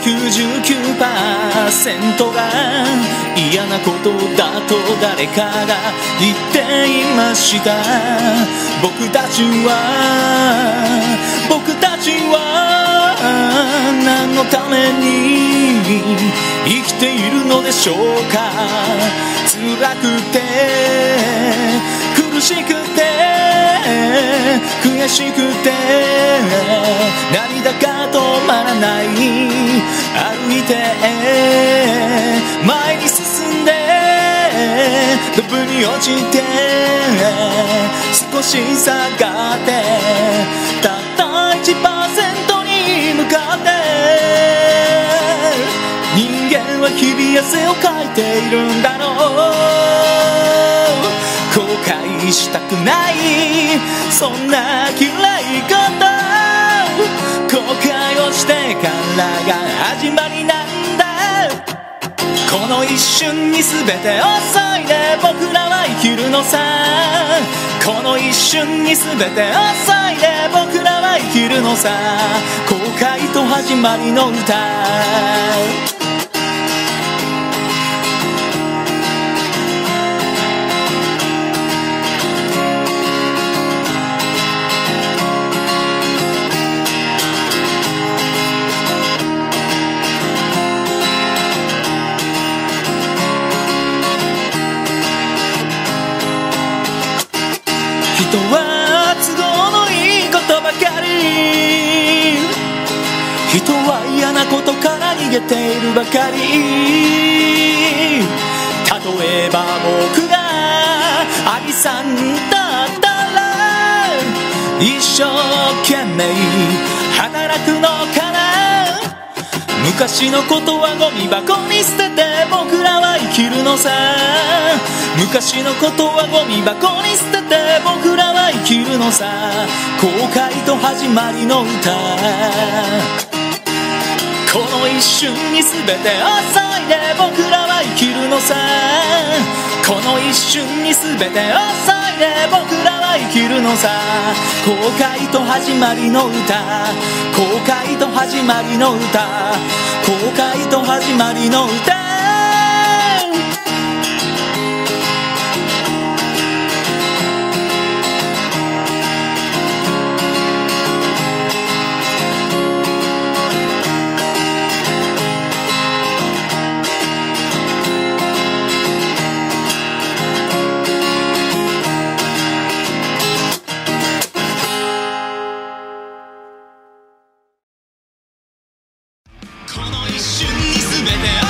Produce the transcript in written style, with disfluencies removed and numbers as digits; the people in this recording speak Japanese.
99% が嫌なことだと誰かが言っていました。僕たちは何のために生きているのでしょうか。辛くて苦しくて悔しくて涙が止まらない。歩いて前に進んでドブに落ちて少し下がってたった 1% に向かって人間は日々汗をかいているんだろう。後悔したくないそんな嫌い方、後悔をしてからが始まりなんだ。この一瞬に全てを注いで僕らは生きるのさ。この一瞬に全てを注いで僕らは生きるのさ。後悔と始まりの歌。人は都合のいいことばかり、人は嫌なことから逃げているばかり。例えば僕がアリさんだったら一生懸命働くのかな。昔のことはゴミ箱に捨てて僕らは生きるのさ。昔のことはゴミ箱に捨てて僕らは生きるのさ。後悔と始まりの歌。この一瞬に全てを注いで僕らは生きるのさ。この一瞬に全てを注いで僕らは生きるのさ。後悔と始まりの歌。後悔と始まりの歌。後悔と始まりの歌。この一瞬に全て